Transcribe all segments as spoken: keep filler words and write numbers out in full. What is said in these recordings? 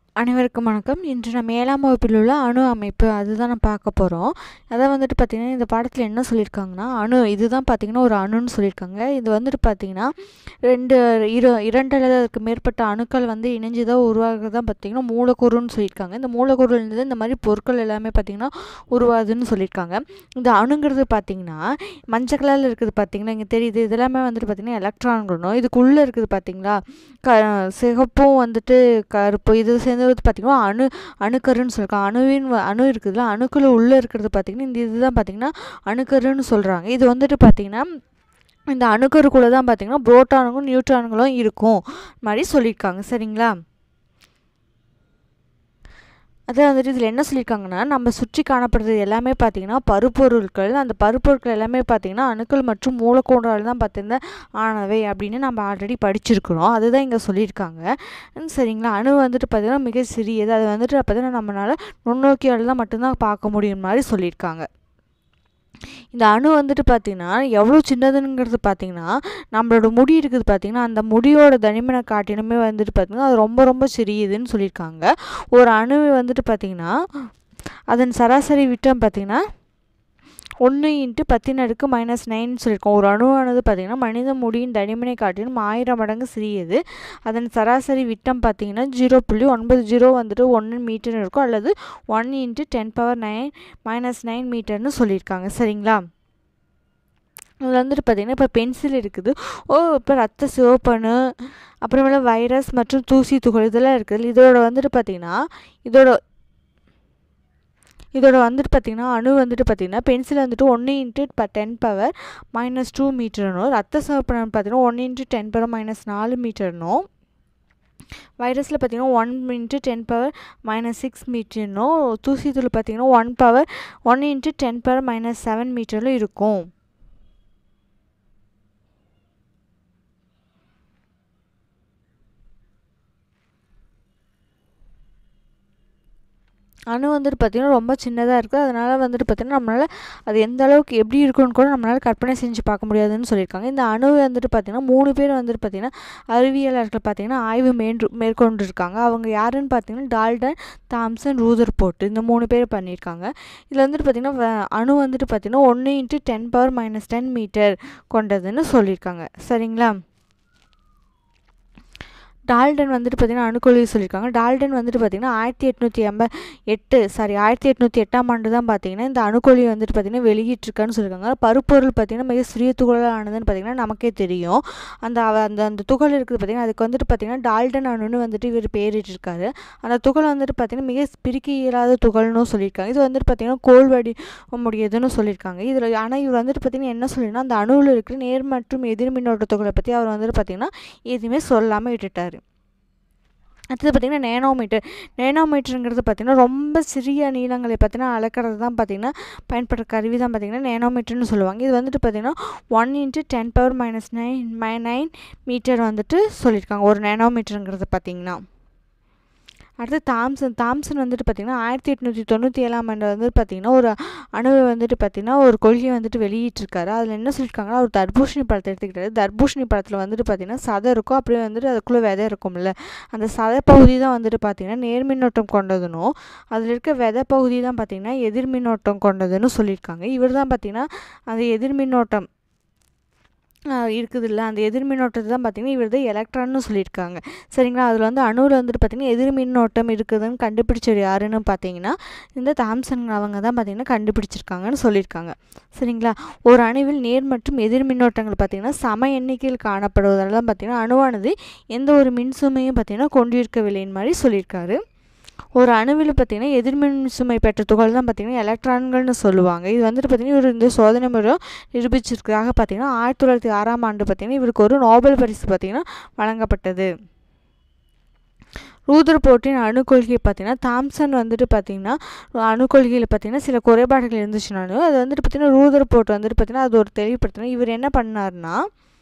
அனைவருக்கும் வணக்கம். இன்று நம்ம ஏழாம் வகுப்பில் உள்ள அணு அமைப்பு அதுதான் நம்ம பார்க்க போகிறோம். அதை வந்துட்டு பார்த்திங்கன்னா இந்த பாடத்தில் என்ன சொல்லியிருக்காங்கன்னா அணு இதுதான் பார்த்திங்கன்னா ஒரு அணுன்னு சொல்லியிருக்காங்க. இது வந்துட்டு பார்த்திங்கன்னா ரெண்டு இரு இரண்டு அல்லது அதுக்கு மேற்பட்ட அணுக்கள் வந்து இணைஞ்சு தான் உருவாகிறது தான் பார்த்திங்கன்னா மூலக்கூறுன்னு சொல்லியிருக்காங்க. இந்த மூலக்கூறுலேருந்து இந்த மாதிரி பொருட்கள் எல்லாமே பார்த்திங்கன்னா உருவாகுதுன்னு சொல்லியிருக்காங்க. இந்த அணுங்கிறது பார்த்திங்கன்னா மஞ்சள் கலரில் இருக்குது பார்த்திங்கன்னா இங்கே தெரியுது. இதெல்லாமே வந்துட்டு பார்த்திங்கன்னா எலக்ட்ரான்களும் இதுக்குள்ளே இருக்குது பார்த்திங்களா க சிகப்பும் வந்துட்டு கருப்பு இது சேர்ந்து பார்த்திங்கன்னா அணு அணுக்கருன்னு சொல்லியிருக்காங்க. அணுவின் அணு இருக்குதுல்ல அணுக்கள் உள்ளே இருக்கிறது பார்த்திங்கன்னா இந்த இதுதான் பார்த்திங்கன்னா அணுக்கருன்னு சொல்கிறாங்க. இது வந்துட்டு பார்த்திங்கன்னா இந்த அணுக்கருக்குள்ளே தான் பார்த்திங்கன்னா புரோட்டானுங்களும் நியூட்ரான்களும் இருக்கும் மாதிரி சொல்லியிருக்காங்க. சரிங்களா? அதே வந்துட்டு இதில் என்ன சொல்லியிருக்காங்கன்னா நம்ம சுற்றி காணப்படுறது எல்லாமே பார்த்திங்கன்னா பருப்பொருட்கள். அந்த பருப்பொருட்கள் எல்லாமே பார்த்திங்கன்னா அணுக்கள் மற்றும் மூலக்கூறுகள் தான் பார்த்திங்கன்னா ஆனவை அப்படின்னு நம்ம ஆல்ரெடி படிச்சிருக்கிறோம். அதுதான் இங்கே சொல்லியிருக்காங்க. சரிங்களா? அணு வந்துட்டு பார்த்திங்கன்னா மிக சிறியது. அது வந்துட்டு பார்த்திங்கன்னா நம்மளால் நுண்ணோக்கியால் தான் மட்டும்தான் பார்க்க முடியும் மாதிரி சொல்லியிருக்காங்க. இந்த அணு வந்துட்டு பார்த்திங்கன்னா எவ்வளோ சின்னதுங்கிறது பார்த்திங்கன்னா நம்மளோட முடி இருக்குது பார்த்திங்கன்னா அந்த முடியோட தனிமனை காட்டினுமே வந்துட்டு பார்த்திங்கன்னா அது ரொம்ப ரொம்ப சிறியதுன்னு சொல்லியிருக்காங்க. ஒரு அணு வந்துட்டு பார்த்திங்கன்னா அதன் சராசரி விட்டம் பார்த்திங்கன்னா ஒன்று இன்ட்டு பத்தின் அடுக்கு மைனஸ் நைன் சொல்லியிருக்கோம். ஒரு அணுவானது பார்த்திங்கன்னா மனித முடியின் தடிமனை காட்டிலும் ஆயிரம் மடங்கு சிறியது. அதன் சராசரி விட்டம் பார்த்திங்கன்னா ஜீரோ புள்ளி ஒன்பது ஜீரோ வந்துட்டு ஒன்று மீட்டர் இருக்கும் அல்லது one into ten power nine minus nine மீட்டர்னு சொல்லியிருக்காங்க. சரிங்களா? இதில் வந்துட்டு பார்த்திங்கன்னா இப்போ பென்சில் இருக்குது. ஓ இப்போ ரத்த சிவப்பணு அப்புறமேல வைரஸ் மற்றும் தூசி துகள் இதெல்லாம் இருக்குது. இதோட வந்துட்டு பார்த்திங்கன்னா இதோட இதோட வந்துட்டு பார்த்திங்கன்னா அணு வந்துட்டு பார்த்திங்கன்னா பென்சில் வந்துட்டு ஒன்று இன்ட்டு ப டென் பவர் மைனஸ் டூ மீட்டர்னும் ரத்த சிவப்பணு பார்த்திங்கன்னா ஒன்று இன்ட்டு டென் பவர் மைனஸ் நாலு மீட்டர்னும் வைரஸில் பார்த்திங்கன்னா one into ten power minus six மீட்டர்னும் தூசி துள் பார்த்திங்கன்னா one power one into ten power minus seven மீட்டரில் இருக்கும். அணு வந்துட்டு பார்த்திங்கன்னா ரொம்ப சின்னதாக இருக்குது. அதனால் வந்துட்டு பார்த்திங்கன்னா நம்மளால் அது எந்த அளவுக்கு எப்படி இருக்குன்னு கூட நம்மளால் கற்பனை செஞ்சு பார்க்க முடியாதுன்னு சொல்லியிருக்காங்க. இந்த அணு வந்துட்டு பார்த்திங்கன்னா மூணு பேர் வந்துட்டு பார்த்திங்கன்னா அறிவியலாளர்கள் பார்த்திங்கன்னா ஆய்வு மேற்று மேற்கொண்டிருக்காங்க. அவங்க யாருன்னு பார்த்திங்கன்னா டால்டன், தாம்சன், ரூதர்போர்ட் இந்த மூணு பேர் பண்ணியிருக்காங்க. இதில் வந்துட்டு பார்த்திங்கன்னா அணு வந்துட்டு பார்த்திங்கன்னா ஒன்று into ten power minus ten metre கொண்டதுன்னு சொல்லியிருக்காங்க. சரிங்களா? டால்டன் வந்துட்டு பார்த்திங்கன்னா அணுக்கொள்கை சொல்லியிருக்காங்க. டால்டன் வந்துட்டு பார்த்திங்கன்னா ஆயிரத்தி எட்நூற்றி எண்ப எட்டு சாரி ஆயிரத்தி எட்நூற்றி எட்டாம் ஆண்டு தான் பார்த்திங்கன்னா இந்த அணுக்கொள்கை வந்துட்டு பார்த்திங்கன்னா வெளியிட்டிருக்கான்னு சொல்லியிருக்காங்க. பருப்பொருள் பார்த்திங்கன்னா மிக சிறிய துகளாக ஆனதுன்னு பார்த்திங்கன்னா நமக்கே தெரியும். அந்த அந்த அந்த துகள் இருக்குது பார்த்திங்கன்னா அதுக்கு வந்துட்டு பார்த்திங்கன்னா டால்டன் அணுன்னு வந்துட்டு இவர் பேரிட்டிருக்காரு. அந்த துகள் வந்துட்டு பார்த்திங்கன்னா மிக பிரிக்க இயலாத துகள்னு சொல்லியிருக்காங்க. இது வந்துட்டு பார்த்திங்கன்னா கோள் வடி முடியுதுன்னு சொல்லியிருக்காங்க. இதில் ஆனால் இவர் வந்துட்டு பார்த்திங்கன்னா என்ன சொல்லினா அந்த அணுவில் இருக்கிற நேர் மற்றும் எதிர் மின்னோட்ட துகளை பற்றி அவர் வந்துட்டு பார்த்திங்கன்னா எதுவுமே சொல்லாமல் விட்டுட்டார். அடுத்தது பார்த்திங்கன்னா நேனோமீட்டர். நேனோமீட்டருங்கிறது பார்த்திங்கன்னா ரொம்ப சிறிய நீளங்களை பார்த்திங்கன்னா அளக்கிறது தான் பார்த்திங்கன்னா பயன்படுற கருவி தான் பார்த்திங்கன்னா நேனோமீட்டர்னு சொல்லுவாங்க. இது வந்துட்டு பார்த்திங்கன்னா one into ten power minus nine மை நைன் மீட்டர் வந்துட்டு சொல்லியிருக்காங்க ஒரு நேனோமீட்டருங்கிறது பார்த்திங்கன்னா. அடுத்து தாம்சன் தாம்சன் வந்துட்டு பார்த்திங்கன்னா ஆயிரத்தி எட்நூற்றி தொண்ணூற்றி ஏழாம் ஆண்டு வந்துட்டு பார்த்திங்கன்னா ஒரு அணுவை வந்துட்டு பார்த்திங்கன்னா ஒரு கொள்கையை வந்துட்டு வெளியிட்டிருக்காரு. அதில் என்ன சொல்லியிருக்காங்கன்னா ஒரு தர்பூசணி பழத்தை எடுத்துக்கிட்டாரு. தர்பூசணி பழத்தில் வந்துட்டு பார்த்திங்கன்னா சதை இருக்கும், அப்படியே வந்துட்டு அதுக்குள்ளே விதை இருக்கும்ல அந்த சதை பகுதி தான் வந்துட்டு பார்த்திங்கன்னா நேர்மின்னோட்டம் கொண்டதுன்னும் அதில் இருக்க விதை பகுதி தான் பார்த்திங்கன்னா எதிர்மின்னோட்டம் கொண்டதுன்னு சொல்லியிருக்காங்க. இவர் தான் பார்த்திங்கன்னா அந்த எதிர்மின்னோட்டம் இருக்குது இல்லை அந்த எதிர்மின்னோட்டத்தை தான் பார்த்திங்கன்னா இவர் தான் எலக்ட்ரான்னு சொல்லியிருக்காங்க. சரிங்களா? அதில் வந்து அணுவில் வந்துட்டு பார்த்திங்கன்னா எதிர்மின்னோட்டம் இருக்குதுன்னு கண்டுபிடிச்சது யாருன்னு பார்த்தீங்கன்னா இந்த தாம்சன் அவங்க தான் பார்த்திங்கன்னா கண்டுபிடிச்சிருக்காங்கன்னு சொல்லியிருக்காங்க. சரிங்களா? ஒரு அணுவில் நேர் மற்றும் எதிர் மின்னோட்டங்கள் பார்த்திங்கன்னா சம எண்ணிக்கையில் காணப்படுவதால் தான் பார்த்திங்கன்னா அணுவானது எந்த ஒரு மின்சுமையும் பார்த்திங்கன்னா கொண்டிருக்கவில்லைன்னு மாதிரி சொல்லியிருக்காரு. ஒரு அணுவில் பார்த்திங்கன்னா எதிர்மின் சுமை பெற்ற துகள் தான் பார்த்திங்கன்னா எலக்ட்ரான்கள்னு சொல்லுவாங்க. இது வந்துட்டு பார்த்திங்கன்னா இவர் இந்த சோதனை முறை நிரூபிச்சிருக்காக பார்த்திங்கன்னா ஆயிரத்தி தொள்ளாயிரத்தி ஆறாம் ஆண்டு பார்த்திங்கன்னா இவருக்கு ஒரு நோபல் பரிசு பார்த்திங்கன்னா வழங்கப்பட்டது. ரூதர்போர்ட்டின் அணுக்கொள்கையை பார்த்திங்கன்னா தாம்சன் வந்துட்டு பார்த்திங்கன்னா அணுக்கொள்கையில் பார்த்திங்கன்னா சில குறைபாடுகள் இருந்துச்சுனாலும் அது வந்துட்டு பார்த்திங்கன்னா ரூதர்போர்ட் வந்துட்டு பார்த்திங்கன்னா அது ஒரு தெளிவுபடுத்தினா இவர் என்ன பண்ணார்னா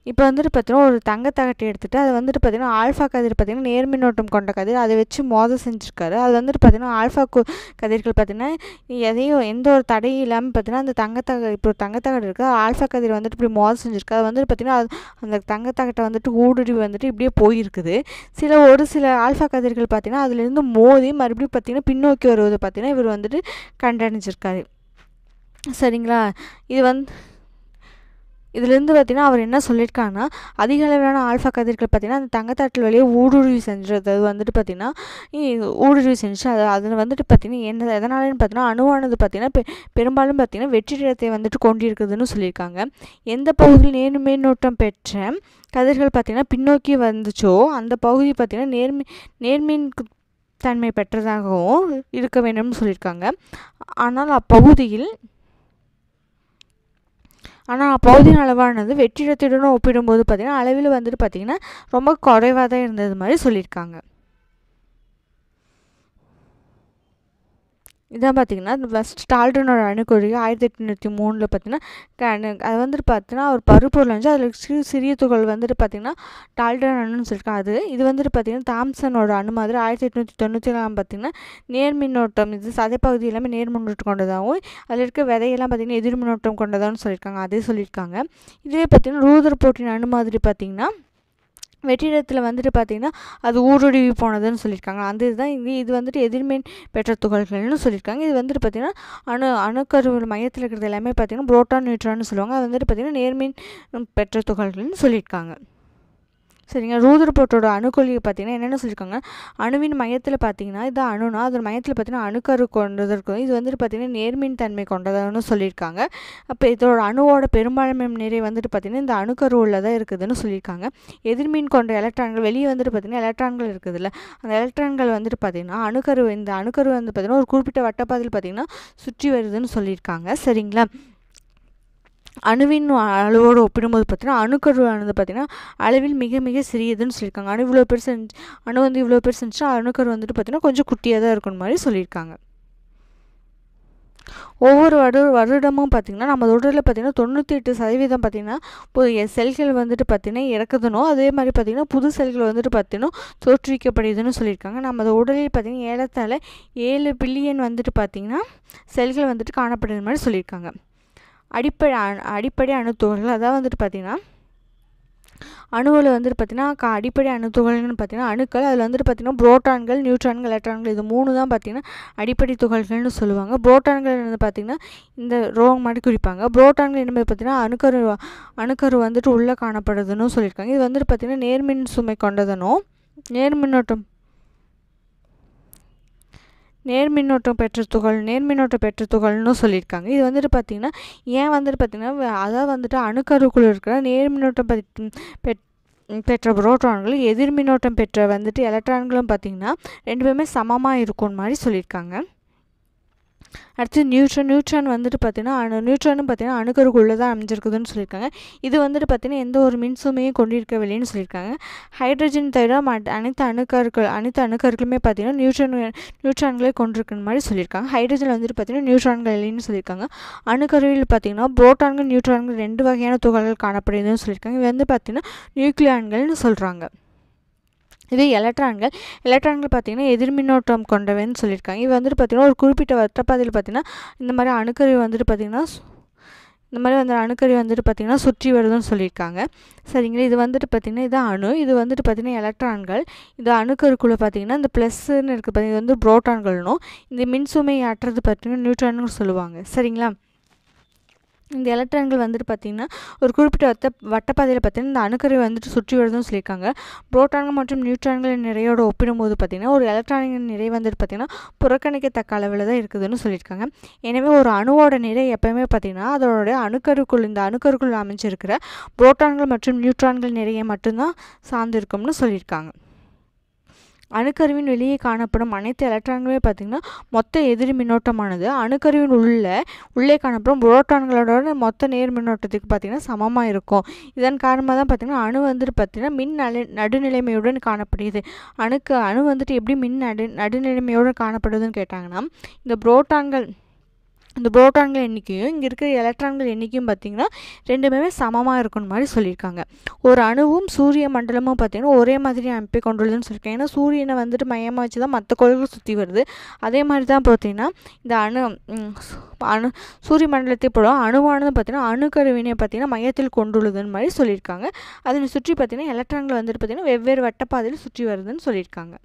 இப்போ வந்துட்டு பார்த்தீங்கன்னா ஒரு தங்கத்தகட்டை எடுத்துகிட்டு அதை வந்துட்டு பார்த்தீங்கன்னா ஆல்ஃபா கதிர் பார்த்தீங்கன்னா நேர்மின்னோட்டம் கொண்ட கதிர் அதை வச்சு மோத செஞ்சுருக்காரு. அது வந்துட்டு பார்த்தீங்கன்னா ஆல்ஃபா கதிர்கள் பார்த்தீங்கன்னா எதையும் எந்த ஒரு தடையும் இல்லாமல் பார்த்தீங்கன்னா அந்த தங்கத்தக இப்போ ஒரு தங்கத்தகடு இருக்குது, ஆல்ஃபா கதிர் வந்துட்டு இப்படி மோத செஞ்சுருக்கு. அது வந்துட்டு பார்த்தீங்கன்னா அந்த தங்கத்தகட்டை வந்துட்டு ஊடுருவி வந்துட்டு இப்படியே போயிருக்குது. சில ஒரு சில ஆல்ஃபா கதிர்கள் பார்த்தீங்கன்னா அதுலேருந்து மோதி மறுபடியும் பார்த்தீங்கன்னா பின்னோக்கி வருவது பார்த்தீங்கன்னா இவர் வந்துட்டு கண்டறிஞ்சிருக்காரு. சரிங்களா? இது வந்து இதுலேருந்து பார்த்தீங்கன்னா அவர் என்ன சொல்லியிருக்காங்கன்னா அதிக அளவிலான ஆல்ஃபா கதிர்கள் பார்த்தீங்கன்னா அந்த தங்கத்தட்டில் வழியே ஊடுருவி செஞ்சது. அது வந்துட்டு பார்த்தீங்கன்னா ஊடுருவி செஞ்சு அது அதில் வந்துட்டு பார்த்தீங்கன்னா என்ன எதனாலன்னு பார்த்தீங்கன்னா அணுவானது பார்த்தீங்கன்னா பெ பெரும்பாலும் பார்த்தீங்கன்னா வெற்றிடத்தை வந்துட்டு கொண்டிருக்குதுன்னு சொல்லியிருக்காங்க. எந்த பகுதியில் நேர்மின்னோட்டம் பெற்ற கதிர்கள் பார்த்தீங்கன்னா பின்னோக்கி வந்துச்சோ அந்த பகுதி பார்த்தீங்கன்னா நேர்மி நேர்மின் தன்மை பெற்றதாகவும் இருக்க வேண்டும்னு சொல்லியிருக்காங்க. ஆனால் அப்பகுதியில் ஆனால் அப்பகுதியின் அளவானது வெற்றிடத்துடன் ஒப்பிடும்போது பார்த்திங்கன்னா அளவில் வந்துட்டு பார்த்திங்கன்னா ரொம்ப குறைவாக தான் இருந்தது மாதிரி சொல்லியிருக்காங்க. இதான் பார்த்திங்கன்னா ஃபஸ்ட் டால்டனோட அணுக்கொள்கை ஆயிரத்தி எட்நூற்றி மூணில் பார்த்திங்கன்னா அது வந்துட்டு பார்த்தீங்கன்னா ஒரு பருப்பொருள் இருந்துச்சு. அதில் சிறு சிறிய துகள் வந்துட்டு பார்த்திங்கன்னா டால்டன் அணுன்னு சொல்லியிருக்காங்க. அது இது வந்துட்டு பார்த்திங்கன்னா தாம்சனோட அணு மாதிரி ஆயிரத்தி எட்நூற்றி தொண்ணூற்றி ஏழாம் பார்த்திங்கன்னா நேர்மின்னோட்டம் இது சதைப்பகுதி எல்லாமே நேர்மின்னோட்டம் கொண்டதாகவும் அதில் இருக்க விதையெல்லாம் பார்த்திங்கன்னா எதிர்மின்னோட்டம் கொண்டதாகவும் சொல்லியிருக்காங்க. அதே சொல்லியிருக்காங்க. இதுவே பார்த்திங்கன்னா ரூதர் போட்டின் அணு மாதிரி பார்த்திங்கன்னா வெற்றிடத்தில் வந்துட்டு பார்த்திங்கன்னா அது ஊடுருவி போனதுன்னு சொல்லியிருக்காங்க. அந்த இதுதான் இது இது வந்துட்டு எதிர்மின் பெற்ற துகள்கள்னு சொல்லியிருக்காங்க. இது வந்துட்டு பார்த்திங்கன்னா அணு அணுக்கரு மையத்தில் இருக்கிறது எல்லாமே பார்த்திங்கன்னா புரோட்டான் நியூட்ரான்னு சொல்லுவாங்க. அது வந்துட்டு பார்த்திங்கன்னா நேர்மின் பெற்ற துகள்கள்னு சொல்லியிருக்காங்க. சரிங்க. ரூதர் போர்ட்டோட அணுக்கொள்கை பார்த்திங்கன்னா என்னென்ன சொல்லியிருக்காங்க, அணுவின் மையத்தில் பார்த்திங்கன்னா இது அணுனா அதோட மையத்தில் பார்த்திங்கன்னா அணுக்கரு கொண்டது இருக்கும். இது வந்துட்டு பார்த்திங்கன்னா நேர்மின் தன்மை கொண்டதுன்னு சொல்லியிருக்காங்க. அப்போ இதோட அணுவோட பெரும்பான்மை நிறை வந்துட்டு பார்த்திங்கன்னா இந்த அணுக்கரு உள்ளதாக இருக்குதுன்னு சொல்லியிருக்காங்க. எதிர்மின் கொண்ட எலக்ட்ரான்கள் வெளியே வந்துட்டு பார்த்திங்கன்னா எலக்ட்ரான்கள் இருக்குதுல்ல, அந்த எலக்ட்ரான்கள் வந்துட்டு பார்த்திங்கன்னா அணுக்கரு இந்த அணுக்கரு வந்து பார்த்திங்கன்னா ஒரு குறிப்பிட்ட வட்டப்பாதையில் பார்த்திங்கன்னா சுற்றி வருதுன்னு சொல்லியிருக்காங்க. சரிங்களா? அணுவின் அளவோடு ஒப்பிடும்போது பார்த்தீங்கன்னா அணுக்கருவானது பார்த்திங்கன்னா அளவில் மிக மிக சிறியதுன்னு சொல்லியிருக்காங்க. அணு இவ்வளோ பெருசு இருந்துச்சு அணு வந்து இவ்வளோ பெருசு இருந்துச்சுன்னா அணுக்கரு வந்துட்டு பார்த்திங்கன்னா கொஞ்சம் குட்டியாக தான் இருக்கணும் மாதிரி சொல்லியிருக்காங்க. ஒவ்வொரு வரு வருடமும் பார்த்திங்கன்னா நம்ம உடலில் பார்த்திங்கன்னா தொண்ணூற்றி எட்டு சதவீதம் பார்த்திங்கன்னா புதிய செல்கள் வந்துட்டு பார்த்திங்கன்னா இறக்குதுனோ அதே மாதிரி பார்த்திங்கன்னா புது செல்கள் வந்துட்டு பார்த்திங்கன்னா தோற்றுவிக்கப்படுதுன்னு சொல்லியிருக்காங்க. நம்ம உடலில் பார்த்திங்கன்னா ஏறத்தாழ ஏழு பில்லியன் வந்துட்டு பார்த்திங்கன்னா செல்கள் வந்துட்டு காணப்படுது மாதிரி சொல்லியிருக்காங்க. அடிப்படை அடிப்படை அணுத்துகள்கள் அதாவது வந்துட்டு பார்த்திங்கன்னா அணுவில் வந்துட்டு பார்த்திங்கன்னா அடிப்படை அணுத்துகள்னு பார்த்திங்கன்னா அணுக்கள் அதில் வந்துட்டு பார்த்திங்கன்னா புரோட்டான்கள் நியூட்ரான்கள் எலக்ட்ரான்கள் இது மூணு தான் பார்த்திங்கன்னா அடிப்படை துகள்கள்னு சொல்லுவாங்க. புரோட்டான்கள் வந்து பார்த்திங்கன்னா இந்த ரோங் மாதிரி குறிப்பாங்க. புரோட்டான்கள் என்ன பார்த்திங்கன்னா அணுக்கரு அணுக்கரு வந்துட்டு உள்ளே காணப்படுதுன்னு சொல்லியிருக்காங்க. இது வந்துட்டு பார்த்திங்கன்னா நேர்மின் சுமை கொண்டதனும் நேர்மின்னோட்டம் நேர்மின்னோட்டம் பெற்ற துகள் நேர்மின்னோட்டம் பெற்ற துகள்னு சொல்லியிருக்காங்க. இது வந்துட்டு பார்த்திங்கன்னா ஏன் வந்துட்டு பார்த்திங்கன்னா அதாவது வந்துட்டு அணுக்கருக்குள் இருக்கிற நேர்மின்னோட்டம் பெ பெற்ற புரோட்டான்கள் எதிர்மின்னோட்டம் பெற்ற வந்துட்டு எலக்ட்ரான்களும் பார்த்திங்கன்னா ரெண்டு பேருமே சமமாக இருக்கும் மாதிரி சொல்லியிருக்காங்க. அடுத்து நியூட்ரான் நியூட்ரான் வந்துட்டு பார்த்திங்கன்னா அணு நியூட்ரானும் பார்த்திங்கன்னா அணுக்கருக்குள்ளே தான் அமைஞ்சிருக்குதுன்னு சொல்லியிருக்காங்க. இது வந்துட்டு பார்த்திங்கன்னா எந்த ஒரு மின்சுமையும் கொண்டிருக்கவில்லைன்னு சொல்லியிருக்காங்க. ஹைட்ரஜன் தவிர அனைத்து அணுக்கருக்கள் அனைத்து அணுக்கருக்களுமே பார்த்திங்கன்னா நியூட்ரான் நியூட்ரான்களே கொண்டிருக்கிற மாதிரி சொல்லியிருக்காங்க. ஹைட்ரஜன் வந்துட்டு பார்த்திங்கன்னா நியூட்ரான்கள் இல்லைன்னு சொல்லியிருக்காங்க. அணுக்கருவில் பார்த்திங்கன்னா புரோட்டான்கள் நியூட்ரான்கள் ரெண்டு வகையான துகள்கள் காணப்படுதுன்னு சொல்லியிருக்காங்க. இது வந்து பார்த்திங்கன்னா நியூக்ளியான்கள்னு சொல்கிறாங்க. இதே எலக்ட்ரான்கள் எலக்ட்ரான்கள் பார்த்திங்கன்னா எதிர்மின்னோட்டம் கொண்டவன்னு சொல்லியிருக்காங்க. இது வந்துட்டு பார்த்திங்கன்னா ஒரு குறிப்பிட்ட வட்டப்பாதையில் பார்த்திங்கன்னா இந்த மாதிரி அணுக்கரு வந்துட்டு பார்த்திங்கன்னா இந்த மாதிரி வந்து அணுக்கரு வந்துட்டு பார்த்திங்கன்னா சுற்றி வருதுன்னு சொல்லியிருக்காங்க. சரிங்களா? இது வந்துட்டு பார்த்திங்கன்னா இது அணு இது வந்துட்டு பார்த்திங்கன்னா எலக்ட்ரான்கள் இது அணுக்கருக்குள்ளே பார்த்திங்கன்னா இந்த ப்ளஸ்ன்னு இருக்குது பார்த்திங்கன்னா இது வந்து புரோட்டான்கள்னும் இந்த மின்சுமை ஆற்றுறது பார்த்திங்கன்னா நியூட்ரான்னு சொல்லுவாங்க. சரிங்களா? இந்த எலக்ட்ரான்கள் வந்துட்டு பார்த்திங்கன்னா ஒரு குறிப்பிட்ட வட்ட வட்டப்பாதையில் பார்த்திங்கன்னா இந்த அணுக்கரு வந்துட்டு சுற்றி வருதுன்னு சொல்லியிருக்காங்க. புரோட்டான்கள் மற்றும் நியூட்ரான்களின் நிறையோடு ஒப்பிடும்போது பார்த்திங்கன்னா ஒரு எலக்ட்ரானின் நிறை வந்துட்டு பார்த்திங்கன்னா புறக்கணிக்கத்தக்க அளவில் தான் இருக்குதுன்னு சொல்லியிருக்காங்க. எனவே ஒரு அணுவோட நிறை எப்போயுமே பார்த்திங்கன்னா அதோடைய அணுக்கருக்குள் இந்த அணுக்கருக்குள் அமைஞ்சிருக்கிற புரோட்டான்கள் மற்றும் நியூட்ரான்கள் நிறைய மட்டும்தான் சார்ந்து இருக்கும்னு சொல்லியிருக்காங்க. அணுக்கருவின் வெளியே காணப்படும் அனைத்து எலக்ட்ரான்களுமே பார்த்திங்கன்னா மொத்த எதிர் மின்னோட்டமானது அணுக்கருவின் உள்ள உள்ளே காணப்படும் புரோட்டான்களோட மொத்த நேர் மின்னோட்டத்துக்கு பார்த்திங்கன்னா சமமாக இருக்கும். இதன் காரணமாக தான் பார்த்திங்கன்னா அணு வந்துட்டு பார்த்திங்கன்னா மின் நடு நடுநிலைமையுடன் காணப்படுது. அணுக்கு அணு வந்துட்டு எப்படி மின் நடு நடுநிலைமையோடு காணப்படுதுன்னு கேட்டாங்கன்னா இந்த புரோட்டான்கள் இந்த புரோட்டான்கள் எண்ணிக்கையும் இங்கே இருக்கிற எலக்ட்ரான்கள் எண்ணிக்கையும் பார்த்திங்கன்னா ரெண்டுமே சமமாக இருக்கணும் மாதிரி சொல்லியிருக்காங்க. ஒரு அணுவும் சூரிய மண்டலமும் பார்த்திங்கன்னா ஒரே மாதிரி அமைப்பை கொண்டுள்ளதுன்னு சொல்லியிருக்காங்க. ஏன்னா சூரியனை வந்துட்டு மையமாக வச்சு தான் மற்ற கோள்கள் சுற்றி வருது. அதே மாதிரி தான் பார்த்திங்கன்னா இந்த அணு அணு சூரிய மண்டலத்தை போல அணுவானது பார்த்திங்கன்னா அணுக்கருவினை பார்த்திங்கன்னா மையத்தில் கொண்டுள்ளதுன்னு மாதிரி சொல்லியிருக்காங்க. அதனை சுற்றி பார்த்திங்கன்னா எலக்ட்ரான்கள் வந்துட்டு பார்த்திங்கன்னா வெவ்வேறு வட்டப்பாதையில் சுற்றி வருதுன்னு சொல்லியிருக்காங்க.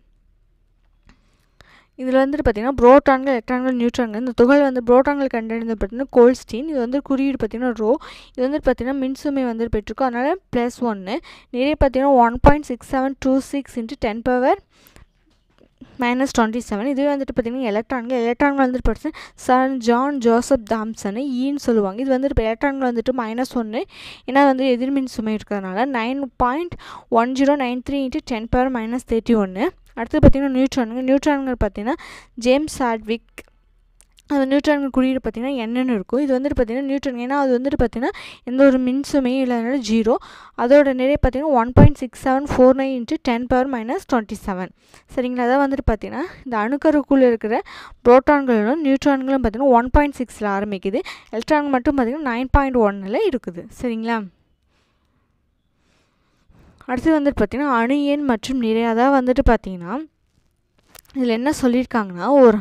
இதில் வந்துட்டு பார்த்திங்கன்னா புரோட்டான்கள், எலக்ட்ரான்கள், நியூட்ரான்கள், இந்த துகள் வந்து புரோட்டான்கள் கண்டறிந்தது பார்த்திங்கன்னா கோல்ஸ்டீன். இது வந்து குறியீடு பார்த்திங்கன்னா ரோ. இது வந்துட்டு பார்த்திங்கன்னா மின்சுமை வந்துட்டு பெற்றிருக்கும். அதனால் ப்ளஸ் ஒன்று. நிறைய பார்த்திங்கன்னா one point six seven two six into ten power minus twenty seven. இதுவே வந்துட்டு பார்த்திங்கன்னா எலக்ட்ரான்கள் எலக்ட்ரான்கள் வந்துட்டு பார்த்தீங்கன்னா சர் ஜான் ஜோசப் தாம்சன் ஈன்னு சொல்லுவாங்க. இது வந்துட்டு இப்போ எலக்ட்ரான்கள் வந்துட்டு மைனஸ் ஒன்று, ஏன்னா வந்து எதிர்மின் சுமை இருக்கிறதுனால nine point one zero nine three into ten power minus thirty ஒன்று. அடுத்து பார்த்திங்கன்னா நியூட்ரான்கள் நியூட்ரான்கள் பார்த்திங்கன்னா ஜேம்ஸ் சாட்விக். அது நியூட்ரான்கள் குறியீடு பார்த்திங்கன்னா என்னென்னு இருக்கும். இது வந்துட்டு பார்த்திங்கன்னா நியூட்ரான், ஏன்னா அது வந்துட்டு பார்த்திங்கன்னா எந்த ஒரு மின்சுமையும் இல்லாதனால ஜீரோ. அதோட நிறைய பார்த்திங்கன்னா one point six seven four nine into ten power minus twenty seven. சரிங்களா? அதான் வந்துட்டு பார்த்திங்கன்னா இந்த அணுக்கருக்குள்ளே இருக்கிற புரோட்டான்களும் நியூட்ரான்களும் பார்த்திங்கன்னா ஒன் பாயிண்ட் சிக்ஸில் ஆரம்பிக்குது. எலக்ட்ரான்கள் மட்டும் பார்த்திங்கன்னா நைன் பாயிண்ட் ஒன்னில் இருக்குது. சரிங்களா? அடுத்து வந்துட்டு பார்த்திங்கன்னா அணு எண் மற்றும் நிறை. அதாவது வந்துட்டு பார்த்திங்கன்னா இதில் என்ன சொல்லியிருக்காங்கன்னா ஒரு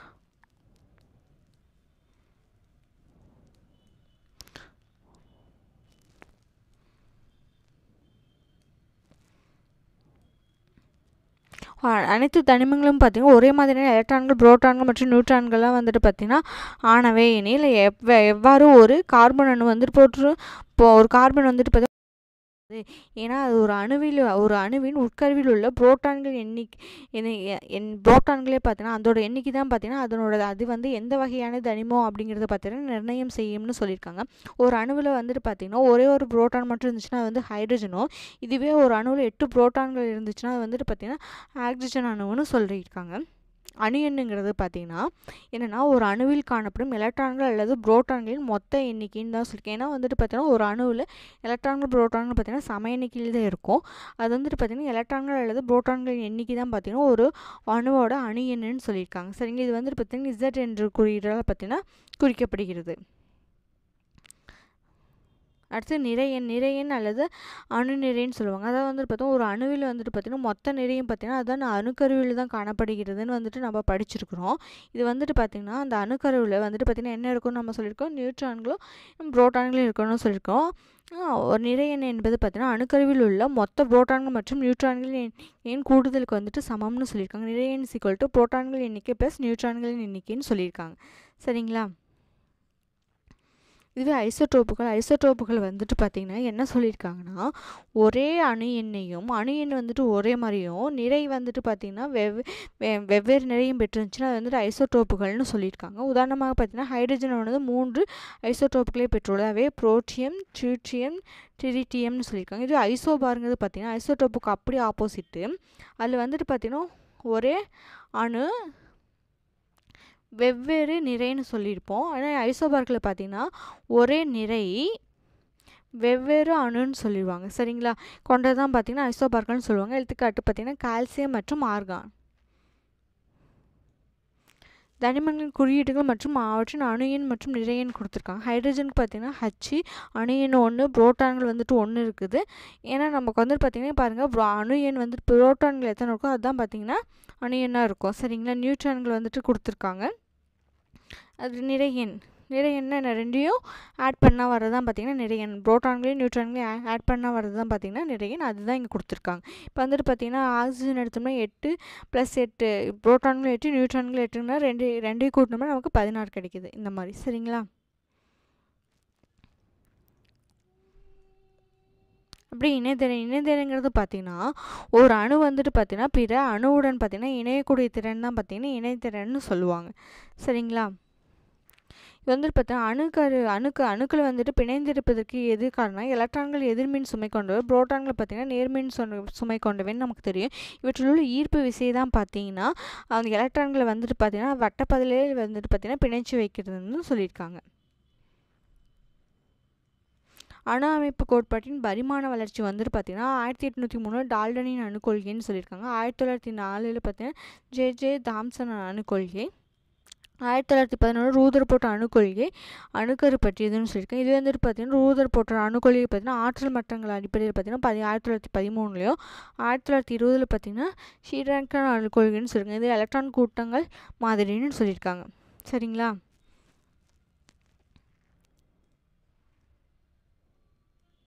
அனைத்து தனிமங்களும் பார்த்திங்கன்னா ஒரே மாதிரியான எலக்ட்ரான்கள், புரோட்டான்கள் மற்றும் நியூட்ரான்கள்லாம் வந்துட்டு பார்த்திங்கன்னா ஆனவே எனில் எவ் எவ்வாறு ஒரு கார்பன் அணு வந்துட்டு போட்டு இப்போ ஒரு கார்பன் வந்துட்டு பார்த்திங்கன்னா ஏன்னா அது ஒரு அணுவில் ஒரு அணுவின் உட்கருவில் உள்ள புரோட்டான்கள் எண்ணிக்கை என் புரோட்டான்களே பார்த்தீங்கன்னா அதோட எண்ணிக்கை தான் பார்த்தீங்கன்னா அதனோட அது வந்து எந்த வகையான தனிமம் அப்படிங்கிறத பார்த்தீங்கன்னா நிர்ணயம் செய்யும்னு சொல்லியிருக்காங்க. ஒரு அணுவில் வந்துட்டு பார்த்தீங்கன்னா ஒரே ஒரு புரோட்டான் மட்டும் இருந்துச்சுன்னா அது வந்து ஹைட்ரஜனும், இதுவே ஒரு அணுவில் எட்டு புரோட்டான்கள் இருந்துச்சுன்னா அது வந்துட்டு பார்த்தீங்கன்னா ஆக்சிஜன் அணுன்னு சொல்லியிருக்காங்க. அணு எண்ணுங்கிறது பார்த்திங்கன்னா என்னென்னா ஒரு அணுவில் காணப்படும் எலக்ட்ரான்கள் அல்லது புரோட்டான்களின் மொத்த எண்ணிக்கைன்னு தான் சொல்லியிருக்கேன். ஏன்னா வந்துட்டு பார்த்தீங்கன்னா ஒரு அணுவில் எலக்ட்ரான்கள் புரோட்டான்கள் பார்த்திங்கன்னா சம எண்ணிக்கையில் தான் இருக்கும். அது வந்துட்டு பார்த்திங்கன்னா எலக்ட்ரான்கள் அல்லது புரோட்டான்களின் எண்ணிக்கை தான் பார்த்திங்கன்னா ஒரு அணுவோட அணு எண்ணுன்னு சொல்லியிருக்காங்க. சரிங்க? இது வந்துட்டு பார்த்திங்கன்னா இசட் என்ற குறியீடால் பார்த்திங்கன்னா குறிக்கப்படுகிறது. அடுத்து நிறையன் நிறையன் அல்லது அணு நிறைன்னு சொல்லுவாங்க. அதாவது வந்துட்டு பார்த்தோம் ஒரு அணுவில் வந்துட்டு பார்த்திங்கன்னா மொத்த நிறையும் பார்த்திங்கன்னா அதுதான் அணுக்கருவில் தான் காணப்படுகிறதுன்னு வந்துட்டு நம்ம படிச்சிருக்கிறோம். இது வந்துட்டு பார்த்திங்கன்னா அந்த அணுக்கருவில் வந்துட்டு பார்த்திங்கன்னா என்ன இருக்குன்னு நம்ம சொல்லியிருக்கோம், நியூட்ரான்களும் புரோட்டான்களும் இருக்கணும்னு சொல்லியிருக்கோம். ஒரு நிறையன் என்பது பார்த்திங்கன்னா அணுக்கருவில் உள்ள மொத்த புரோட்டான்கள் மற்றும் நியூட்ரான்களின் எண் கூடுதலுக்கு வந்துட்டு சமம்னு சொல்லியிருக்காங்க. நிறையன் இஸ் ஈக்குவல் டு புரோட்டான்கள் எண்ணிக்கை ப்ளஸ் நியூட்ரான்களின் எண்ணிக்கைன்னு சொல்லியிருக்காங்க. சரிங்களா? இதுவே ஐசோடோப்புகள் ஐசோடோப்புகள் வந்துட்டு பார்த்திங்கன்னா என்ன சொல்லியிருக்காங்கன்னா ஒரே அணு எண்ணையும் அணு எண் வந்துட்டு ஒரே மாதிரியும் நிறை வந்துட்டு பார்த்திங்கன்னா வெவ் வெவ்வேறு நிறையும் பெற்றுருந்துச்சுன்னா அது வந்துட்டு ஐசோடோப்புகள்னு சொல்லியிருக்காங்க. உதாரணமாக பார்த்திங்கன்னா ஹைட்ரஜன் வந்து மூன்று ஐசோடோப்புகளே பெற்றுள்ளதாவே புரோட்டியம், டியூட்ரியம், டிரிட்டியம்னு சொல்லியிருக்காங்க. இது ஐசோபாருங்கிறது பார்த்திங்கன்னா ஐசோடோப்புக்கு அப்படி ஆப்போசிட்டு. அதில் வந்துட்டு பார்த்திங்கன்னா ஒரே அணு வெவ்வேறு நிறைன்னு சொல்லியிருப்போம். ஆனால் ஐசோபார்க்கில் பார்த்திங்கன்னா ஒரே நிறை வெவ்வேறு அணுன்னு சொல்லிடுவாங்க. சரிங்களா? கொண்டது தான் பார்த்திங்கன்னா ஐசோபார்க்கல்னு சொல்லுவாங்க. எடுத்துக்காட்டு பார்த்திங்கன்னா கால்சியம் மற்றும் ஆர்கான். தனிமங்களின் குறியீடுகள் மற்றும் அவற்றின் அணு எண் மற்றும் நிறை எண் கொடுத்துருக்காங்க. ஹைட்ரஜனுக்கு பார்த்திங்கன்னா ஹச்சு அணு எண் ஒன்று, புரோட்டான்கள் வந்துட்டு ஒன்று இருக்குது. ஏன்னா நமக்கு வந்துட்டு பார்த்திங்கன்னா பாருங்கள் அணு எண் வந்துட்டு புரோட்டான்கள் எத்தனை இருக்கோ அதுதான் பார்த்திங்கன்னா அணு எண்ணாக இருக்கும். சரிங்களா? நியூட்ரான்கள் வந்துட்டு கொடுத்துருக்காங்க. அது நிறை எண் நிறை எண்ணை ரெண்டையும் ஆட் பண்ணால் வரது தான் பார்த்திங்கன்னா நிறை எண். புரோட்டான்களையும் நியூட்ரான்களையும் ஆட் பண்ணால் வரது தான் பார்த்திங்கன்னா நிறை எண். அதுதான் இங்கே கொடுத்துருக்காங்க. இப்போ வந்துட்டு பார்த்திங்கன்னா ஆக்சிஜன் எடுத்தோம்னா எட்டு ப்ளஸ் எட்டு புரோட்டான்கள் எட்டு நியூட்ரான்கள் எட்டுன்னா ரெண்டு ரெண்டையும் கூட்டினோம்னா நமக்கு பதினாறு கிடைக்குது. இந்த மாதிரி. சரிங்களா? அப்படி இணையதிறன் இணையதிறங்கிறது பார்த்திங்கன்னா ஒரு அணு வந்துட்டு பார்த்திங்கன்னா பிற அணுவுடன் பார்த்திங்கன்னா இணையக்கூடிய திறன் தான் பார்த்திங்கன்னா இணையதிறன்னு சொல்லுவாங்க. சரிங்களா? இது வந்துட்டு பார்த்தீங்கன்னா அணுக்கரு அணுக்கு அணுக்கள் வந்துட்டு பிணைந்திருப்பதற்கு எது காரணம், எலக்ட்ரான்கள் எதிர்மின் சுமை கொண்டவை, புரோட்டான்கள் பார்த்திங்கன்னா நேர்மின் சுமை கொண்டவைன்னு நமக்கு தெரியும். இவற்றில் உள்ள ஈர்ப்பு விசை தான் பார்த்திங்கன்னா அந்த எலக்ட்ரான்களை வந்துட்டு பார்த்திங்கன்னா வட்டப்பதிலே வந்துட்டு பார்த்திங்கன்னா பிணைச்சி வைக்கிறதுன்னு சொல்லியிருக்காங்க. அணு அமைப்பு கோட்பாட்டின் பரிமாண வளர்ச்சி வந்துட்டு பார்த்திங்கன்னா ஆயிரத்தி எட்நூற்றி மூணு டால்டனின் அணுக்கொள்கைன்னு சொல்லியிருக்காங்க. ஆயிரத்தி தொள்ளாயிரத்தி நாலில் பார்த்திங்கன்னா ஜே ஜே தாம்சன் அணுக்கொள்கை. ஆயிரத்தி தொள்ளாயிரத்தி பதினொன்று ரூதர்போர்ட் அணுக்கொள்கை அணுக்கரு பற்றியதுன்னு சொல்லியிருக்கேன். இது வந்துட்டு பார்த்தீங்கன்னா ரூதர்போர்ட் அணுக்கொள்கை பார்த்தீங்கன்னா ஆற்றல் மட்டங்கள் அடிப்படையில் பார்த்தீங்கன்னா பதி ஆயிரத்தி தொள்ளாயிரத்தி பதிமூணுலையும் ஆயிரத்தி தொள்ளாயிரத்தி இருபதில் பார்த்தீங்கன்னா ஸ்ரீரங்கன் அணுக்கொள்கைன்னு சொல்லியிருக்காங்க. இது எலக்ட்ரான் கூட்டங்கள் மாதிரின்னு சொல்லியிருக்காங்க. சரிங்களா?